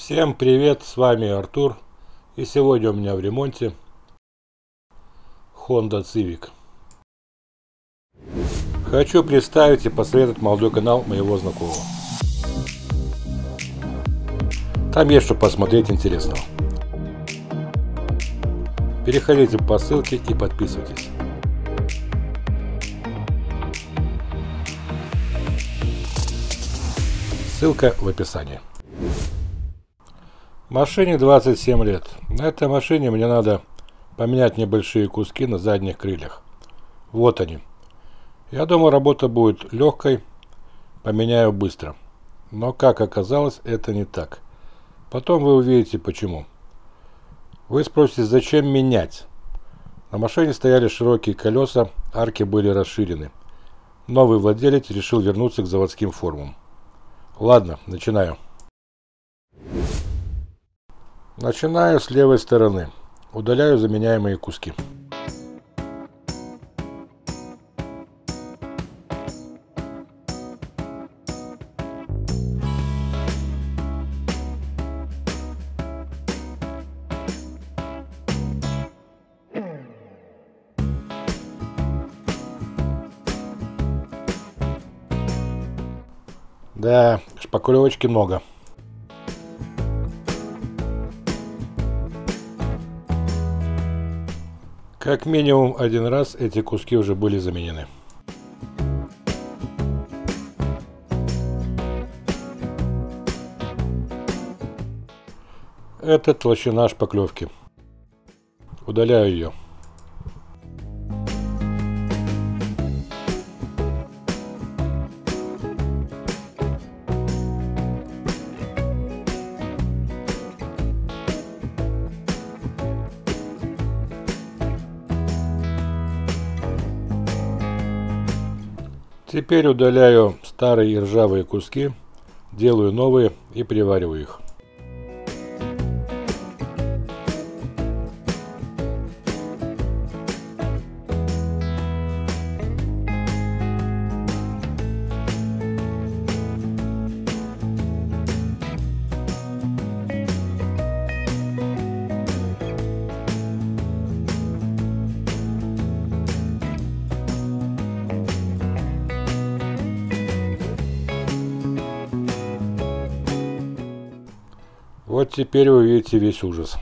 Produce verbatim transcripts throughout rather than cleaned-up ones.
Всем привет, с вами Артур, и сегодня у меня в ремонте Honda Civic. Хочу представить и посоветовать молодой канал моего знакомого. Там есть что посмотреть интересного. Переходите по ссылке и подписывайтесь. Ссылка в описании. Машине двадцать семь лет. На этой машине мне надо поменять небольшие куски на задних крыльях. Вот они. Я думаю, работа будет легкой, поменяю быстро. Но, как оказалось, это не так. Потом вы увидите почему. Вы спросите, зачем менять? На машине стояли широкие колеса, арки были расширены. Новый владелец решил вернуться к заводским формам. Ладно, начинаю. Начинаю с левой стороны. Удаляю заменяемые куски. Да, шпаклевочки много. Как минимум один раз эти куски уже были заменены. Это толщина шпаклевки. Удаляю ее. Теперь удаляю старые и ржавые куски, делаю новые и привариваю их. Вот теперь вы видите весь ужас.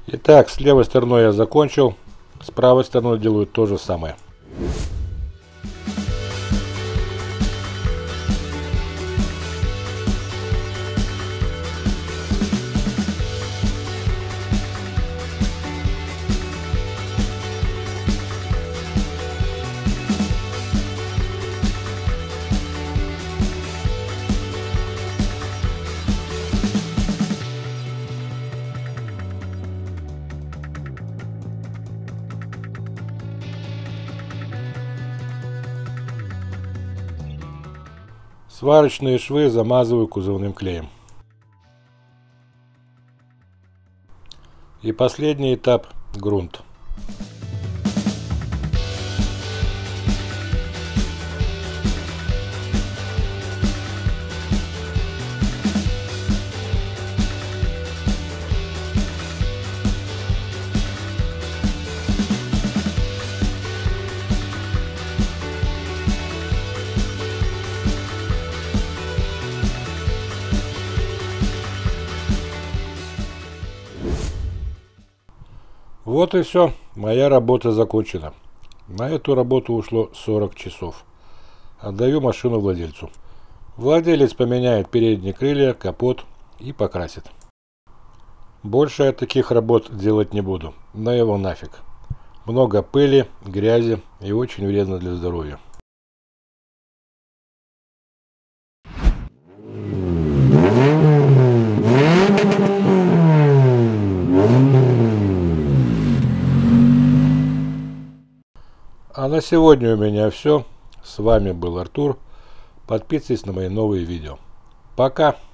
Итак, с левой стороной я закончил, с правой стороной делаю то же самое. Сварочные швы замазываю кузовным клеем. И последний этап — грунт. Вот и все, моя работа закончена. На эту работу ушло сорок часов. Отдаю машину владельцу. Владелец поменяет передние крылья, капот и покрасит. Больше я таких работ делать не буду, но его нафиг. Много пыли, грязи и очень вредно для здоровья. А на сегодня у меня все. С вами был Артур. Подписывайтесь на мои новые видео. Пока!